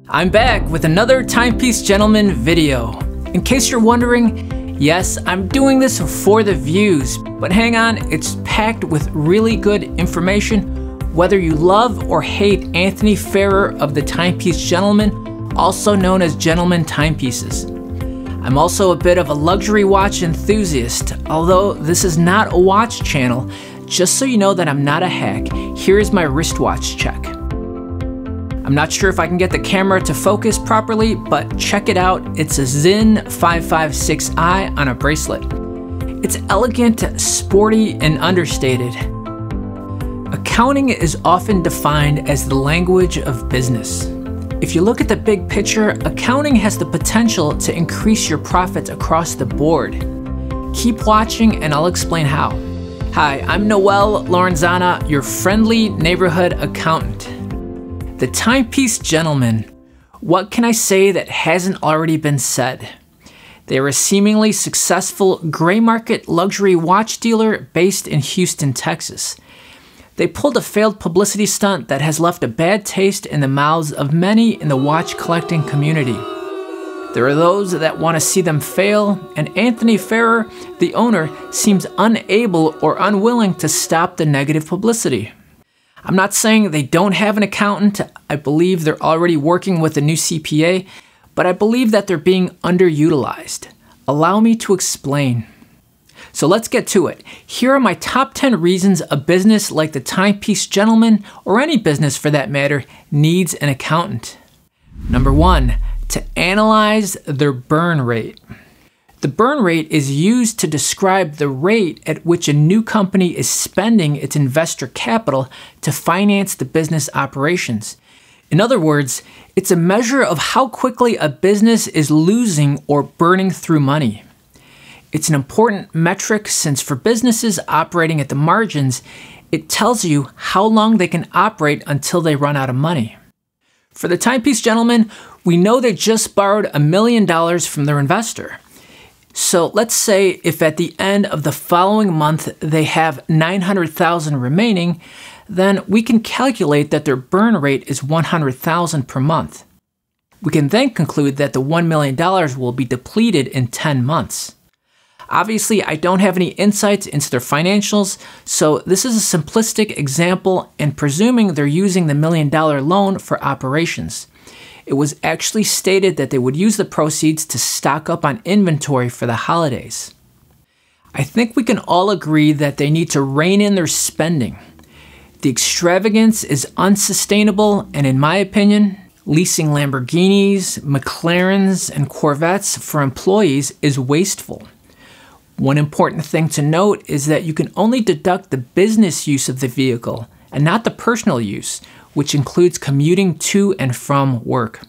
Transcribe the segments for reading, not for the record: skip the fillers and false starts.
I'm back with another Timepiece Gentleman video. In case you're wondering, yes, I'm doing this for the views, but hang on, it's packed with really good information. Whether you love or hate Anthony Farrar of the Timepiece Gentleman, also known as Gentleman Timepieces. I'm also a bit of a luxury watch enthusiast, although this is not a watch channel. Just so you know that I'm not a hack, here is my wristwatch check. I'm not sure if I can get the camera to focus properly, but check it out. It's a Zinn 556i on a bracelet. It's elegant, sporty, and understated. Accounting is often defined as the language of business. If you look at the big picture, accounting has the potential to increase your profits across the board. Keep watching and I'll explain how. Hi, I'm Noel Lorenzana, your friendly neighborhood accountant. The Timepiece Gentleman. What can I say that hasn't already been said? They are a seemingly successful gray market luxury watch dealer based in Houston, Texas. They pulled a failed publicity stunt that has left a bad taste in the mouths of many in the watch collecting community. There are those that want to see them fail, and Anthony Farrar, the owner, seems unable or unwilling to stop the negative publicity. I'm not saying they don't have an accountant. I believe they're already working with a new CPA, but I believe that they're being underutilized. Allow me to explain. So let's get to it. Here are my top 10 reasons a business like the Timepiece Gentleman, or any business for that matter, needs an accountant. Number 1, to analyze their burn rate. The burn rate is used to describe the rate at which a new company is spending its investor capital to finance the business operations. In other words, it's a measure of how quickly a business is losing or burning through money. It's an important metric since for businesses operating at the margins, it tells you how long they can operate until they run out of money. For the Timepiece Gentleman, we know they just borrowed $1 million from their investor. So let's say if at the end of the following month they have $900,000 remaining, then we can calculate that their burn rate is $100,000 per month. We can then conclude that the $1 million will be depleted in 10 months. Obviously, I don't have any insights into their financials, so this is a simplistic example and presuming they're using the $1 million loan for operations. It was actually stated that they would use the proceeds to stock up on inventory for the holidays. I think we can all agree that they need to rein in their spending. The extravagance is unsustainable, and in my opinion, leasing Lamborghinis, McLarens, and Corvettes for employees is wasteful. One important thing to note is that you can only deduct the business use of the vehicle and not the personal use, which includes commuting to and from work.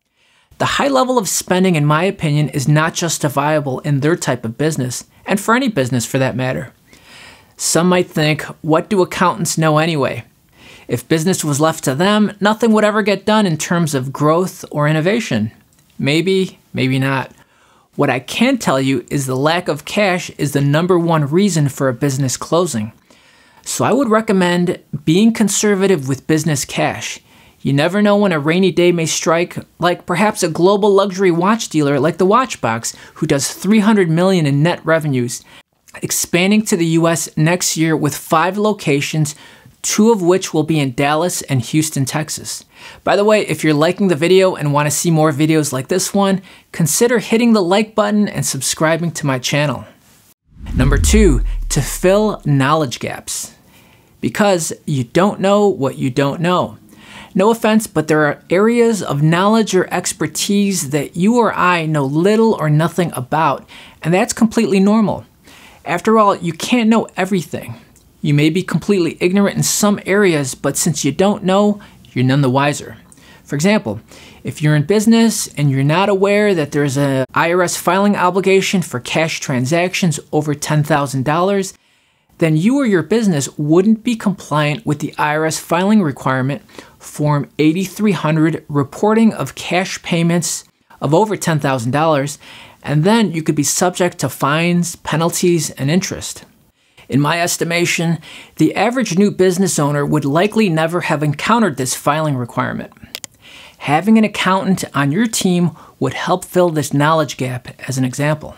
The high level of spending, in my opinion, is not justifiable in their type of business, and for any business for that matter. Some might think, what do accountants know anyway? If business was left to them, nothing would ever get done in terms of growth or innovation. Maybe, maybe not. What I can tell you is the lack of cash is the #1 reason for a business closing. So I would recommend being conservative with business cash. You never know when a rainy day may strike, like perhaps a global luxury watch dealer like the Watchbox, who does $300 million in net revenues, expanding to the US next year with 5 locations, 2 of which will be in Dallas and Houston, Texas. By the way, if you're liking the video and want to see more videos like this one, consider hitting the like button and subscribing to my channel. Number 2, to fill knowledge gaps. Because you don't know what you don't know. No offense, but there are areas of knowledge or expertise that you or I know little or nothing about, and that's completely normal. After all, you can't know everything. You may be completely ignorant in some areas, but since you don't know, you're none the wiser. For example, if you're in business and you're not aware that there's an IRS filing obligation for cash transactions over $10,000, then you or your business wouldn't be compliant with the IRS filing requirement, Form 8300, reporting of cash payments of over $10,000, and then you could be subject to fines, penalties, and interest. In my estimation, the average new business owner would likely never have encountered this filing requirement. Having an accountant on your team would help fill this knowledge gap as an example.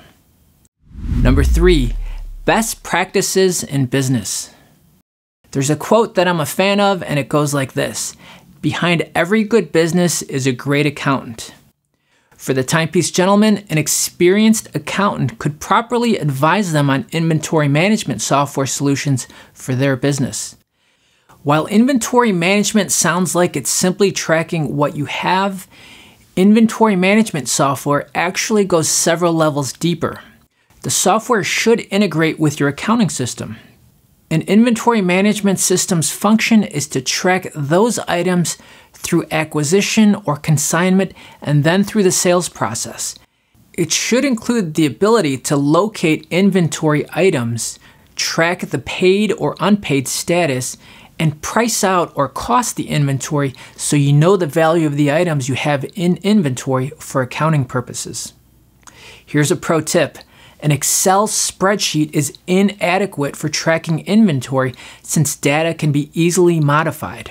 Number 3, best practices in business. There's a quote that I'm a fan of, and it goes like this: behind every good business is a great accountant. For the Timepiece Gentleman, an experienced accountant could properly advise them on inventory management software solutions for their business. While inventory management sounds like it's simply tracking what you have, inventory management software actually goes several levels deeper. The software should integrate with your accounting system. An inventory management system's function is to track those items through acquisition or consignment and then through the sales process. It should include the ability to locate inventory items, track the paid or unpaid status, and price out or cost the inventory so you know the value of the items you have in inventory for accounting purposes. Here's a pro tip. An Excel spreadsheet is inadequate for tracking inventory since data can be easily modified.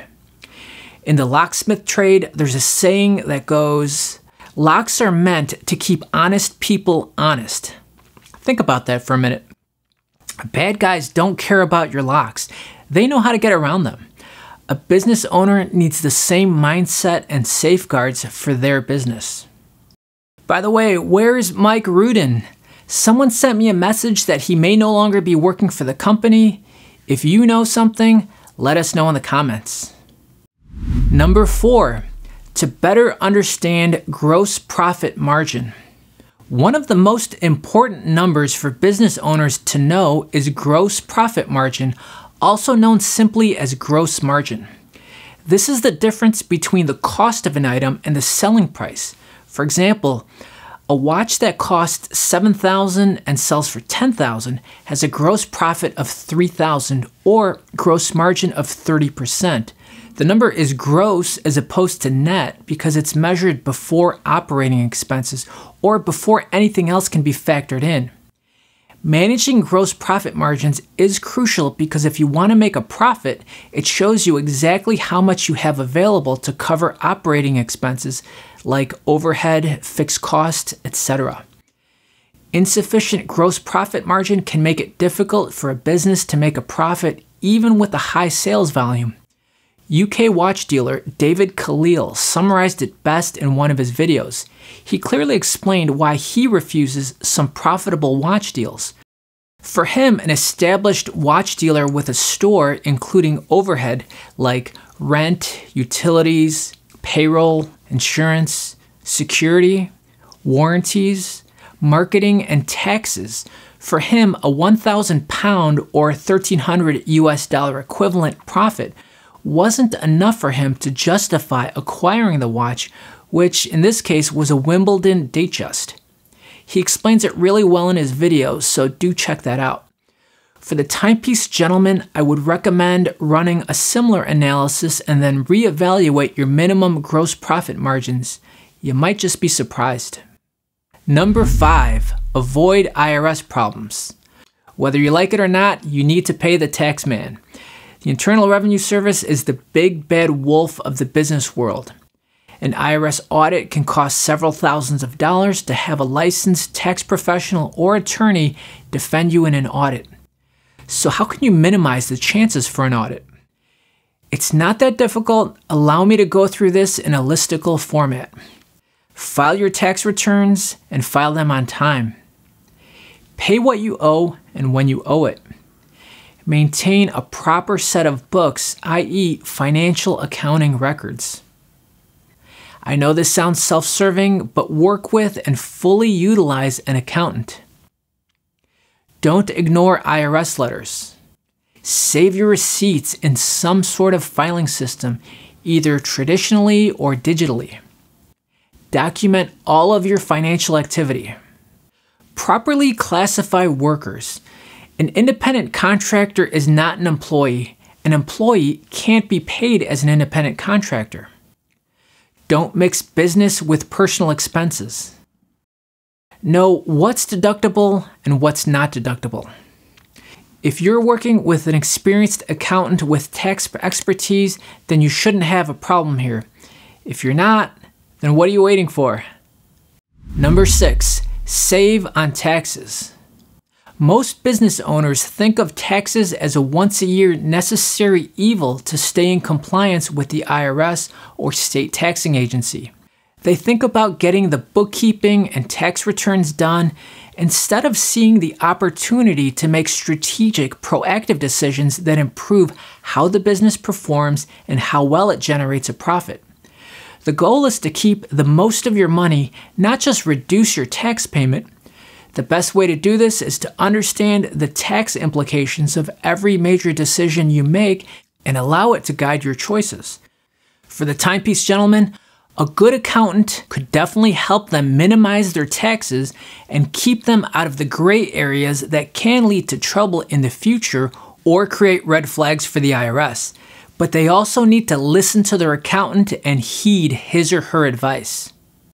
In the locksmith trade, there's a saying that goes, "Locks are meant to keep honest people honest." Think about that for a minute. Bad guys don't care about your locks. They know how to get around them. A business owner needs the same mindset and safeguards for their business. By the way, where's Mike Rudin? Someone sent me a message that he may no longer be working for the company. If you know something, let us know in the comments. Number 4, to better understand gross profit margin. One of the most important numbers for business owners to know is gross profit margin, also known simply as gross margin. This is the difference between the cost of an item and the selling price. For example, a watch that costs $7,000 and sells for $10,000 has a gross profit of $3,000 or gross margin of 30%. The number is gross as opposed to net because it's measured before operating expenses or before anything else can be factored in. Managing gross profit margins is crucial because if you want to make a profit, it shows you exactly how much you have available to cover operating expenses like overhead, fixed costs, etc. Insufficient gross profit margin can make it difficult for a business to make a profit even with a high sales volume. UK watch dealer David Khalil summarized it best in one of his videos. He clearly explained why he refuses some profitable watch deals. For him, an established watch dealer with a store including overhead like rent, utilities, payroll, insurance, security, warranties, marketing, and taxes, for him, a £1,000 or $1,300 equivalent profit wasn't enough for him to justify acquiring the watch, which in this case was a Wimbledon Datejust. He explains it really well in his video, so do check that out. For the Timepiece Gentleman, I would recommend running a similar analysis and then reevaluate your minimum gross profit margins. You might just be surprised. Number 5, avoid IRS problems. Whether you like it or not, you need to pay the tax man. The Internal Revenue Service is the big bad wolf of the business world. An IRS audit can cost several thousands of dollars to have a licensed tax professional or attorney defend you in an audit. So how can you minimize the chances for an audit? It's not that difficult. Allow me to go through this in a listicle format. File your tax returns and file them on time. Pay what you owe and when you owe it. Maintain a proper set of books, i.e. financial accounting records. I know this sounds self-serving, but work with and fully utilize an accountant. Don't ignore IRS letters. Save your receipts in some sort of filing system, either traditionally or digitally. Document all of your financial activity. Properly classify workers. An independent contractor is not an employee. An employee can't be paid as an independent contractor. Don't mix business with personal expenses. Know what's deductible and what's not deductible. If you're working with an experienced accountant with tax expertise, then you shouldn't have a problem here. If you're not, Then what are you waiting for? Number 6, save on taxes. Most business owners think of taxes as a once-a-year necessary evil to stay in compliance with the IRS or state taxing agency. They think about getting the bookkeeping and tax returns done instead of seeing the opportunity to make strategic, proactive decisions that improve how the business performs and how well it generates a profit. The goal is to keep the most of your money, not just reduce your tax payment. The best way to do this is to understand the tax implications of every major decision you make and allow it to guide your choices. For the Timepiece Gentleman, a good accountant could definitely help them minimize their taxes and keep them out of the gray areas that can lead to trouble in the future or create red flags for the IRS. But they also need to listen to their accountant and heed his or her advice.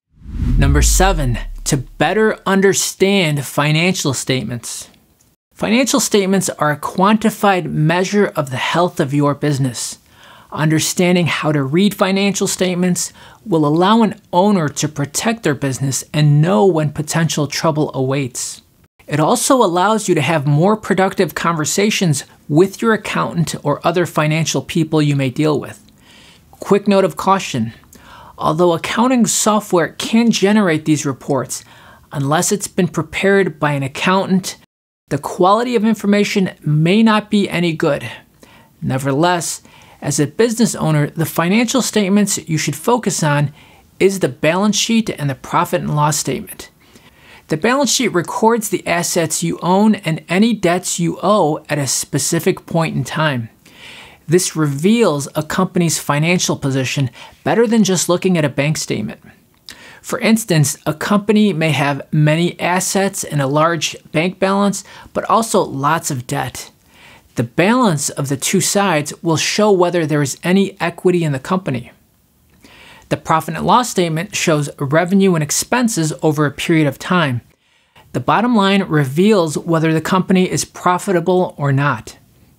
Number 7, to better understand financial statements. Financial statements are a quantified measure of the health of your business. Understanding how to read financial statements will allow an owner to protect their business and know when potential trouble awaits. It also allows you to have more productive conversations with your accountant or other financial people you may deal with. Quick note of caution. Although accounting software can generate these reports, unless it's been prepared by an accountant, the quality of information may not be any good. Nevertheless, as a business owner, the financial statements you should focus on is the balance sheet and the profit and loss statement. The balance sheet records the assets you own and any debts you owe at a specific point in time. This reveals a company's financial position better than just looking at a bank statement. For instance, a company may have many assets and a large bank balance, but also lots of debt. The balance of the two sides will show whether there is any equity in the company. The profit and loss statement shows revenue and expenses over a period of time. The bottom line reveals whether the company is profitable or not.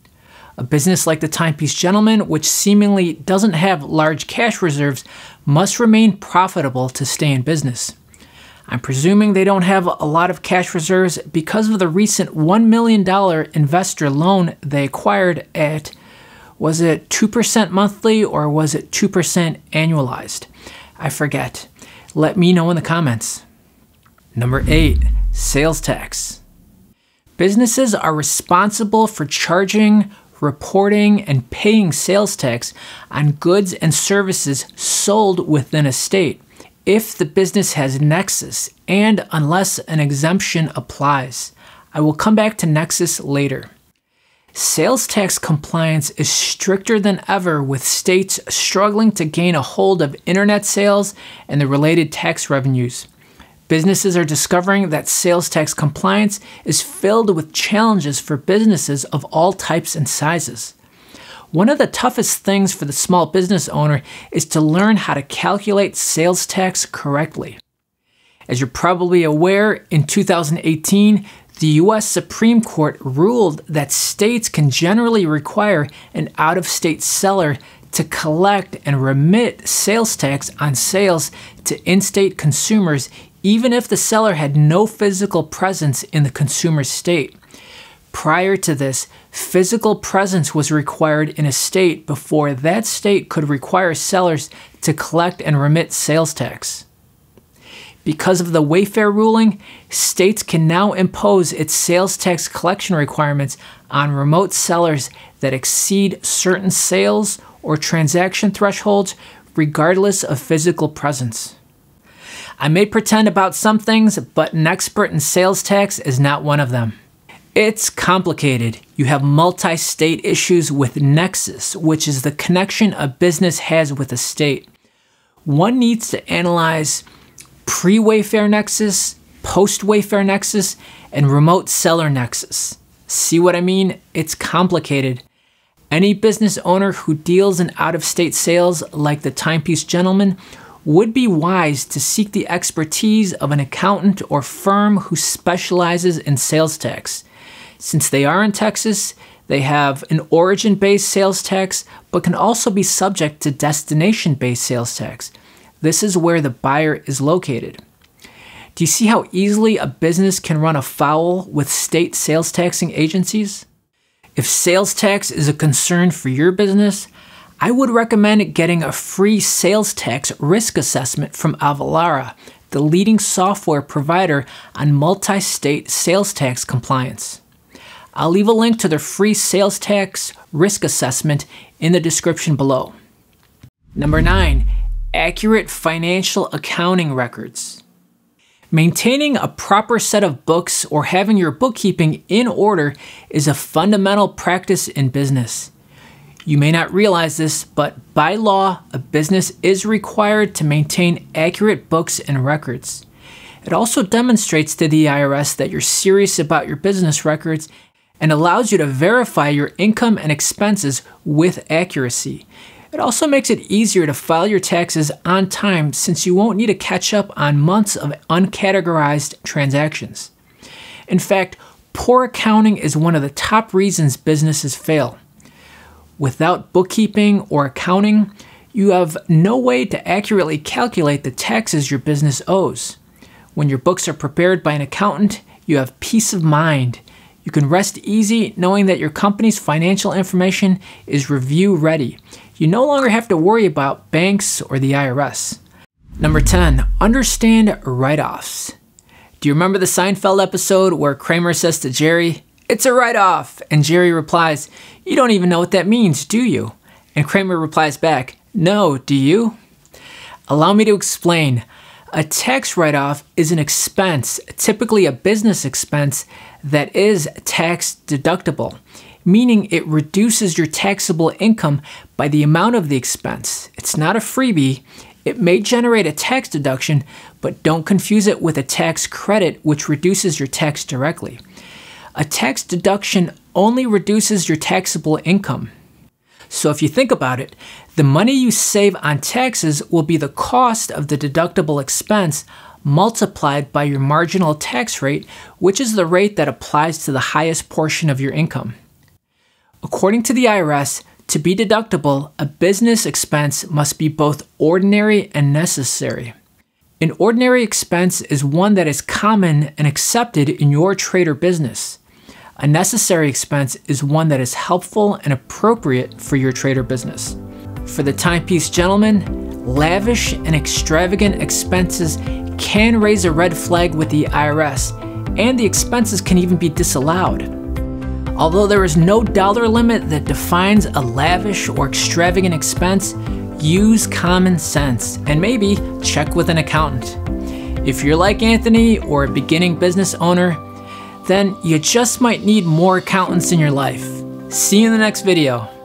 A business like the Timepiece Gentleman, which seemingly doesn't have large cash reserves, must remain profitable to stay in business. I'm presuming they don't have a lot of cash reserves because of the recent $1 million investor loan they acquired at, was it 2% monthly or was it 2% annualized? I forget. Let me know in the comments. Number 8, sales tax. Businesses are responsible for charging, reporting, and paying sales tax on goods and services sold within a state if the business has nexus and unless an exemption applies. I will come back to nexus later. Sales tax compliance is stricter than ever, with states struggling to gain a hold of internet sales and the related tax revenues. Businesses are discovering that sales tax compliance is filled with challenges for businesses of all types and sizes. One of the toughest things for the small business owner is to learn how to calculate sales tax correctly. As you're probably aware, in 2018, the U.S. Supreme Court ruled that states can generally require an out-of-state seller to collect and remit sales tax on sales to in-state consumers, even if the seller had no physical presence in the consumer's state. Prior to this, physical presence was required in a state before that state could require sellers to collect and remit sales tax. Because of the Wayfair ruling, states can now impose its sales tax collection requirements on remote sellers that exceed certain sales or transaction thresholds, regardless of physical presence. I may pretend about some things, but an expert in sales tax is not one of them. It's complicated. You have multi-state issues with nexus, which is the connection a business has with a state. One needs to analyze pre-Wayfair nexus, post-Wayfair nexus, and remote seller nexus. See what I mean? It's complicated. Any business owner who deals in out-of-state sales, like the Timepiece Gentleman, would be wise to seek the expertise of an accountant or firm who specializes in sales tax. Since they are in Texas, they have an origin-based sales tax, but can also be subject to destination-based sales tax. this is where the buyer is located. Do you see how easily a business can run afoul with state sales taxing agencies? If sales tax is a concern for your business, I would recommend getting a free sales tax risk assessment from Avalara, the leading software provider on multi-state sales tax compliance. I'll leave a link to their free sales tax risk assessment in the description below. Number 9, accurate financial accounting records. Maintaining a proper set of books or having your bookkeeping in order is a fundamental practice in business. You may not realize this, but by law, a business is required to maintain accurate books and records. It also demonstrates to the IRS that you're serious about your business records and allows you to verify your income and expenses with accuracy. It also makes it easier to file your taxes on time since you won't need to catch up on months of uncategorized transactions. In fact, poor accounting is one of the top reasons businesses fail. Without bookkeeping or accounting, you have no way to accurately calculate the taxes your business owes. When your books are prepared by an accountant, you have peace of mind. You can rest easy knowing that your company's financial information is review ready. You no longer have to worry about banks or the IRS. Number 10, understand write-offs. Do you remember the Seinfeld episode where Kramer says to Jerry, "It's a write-off," and Jerry replies, "You don't even know what that means, do you?" And Kramer replies back, "No, do you?" Allow me to explain. A tax write-off is an expense, typically a business expense, that is tax deductible, meaning it reduces your taxable income by the amount of the expense. It's not a freebie. It may generate a tax deduction, but don't confuse it with a tax credit, which reduces your tax directly. A tax deduction only reduces your taxable income. So if you think about it, the money you save on taxes will be the cost of the deductible expense multiplied by your marginal tax rate, which is the rate that applies to the highest portion of your income. According to the IRS, to be deductible, a business expense must be both ordinary and necessary. An ordinary expense is one that is common and accepted in your trade or business. A necessary expense is one that is helpful and appropriate for your trade or business. For the Timepiece Gentleman, lavish and extravagant expenses can raise a red flag with the IRS, and the expenses can even be disallowed. Although there is no dollar limit that defines a lavish or extravagant expense, use common sense and maybe check with an accountant. If you're like Anthony or a beginning business owner, then you just might need more accountants in your life. See you in the next video.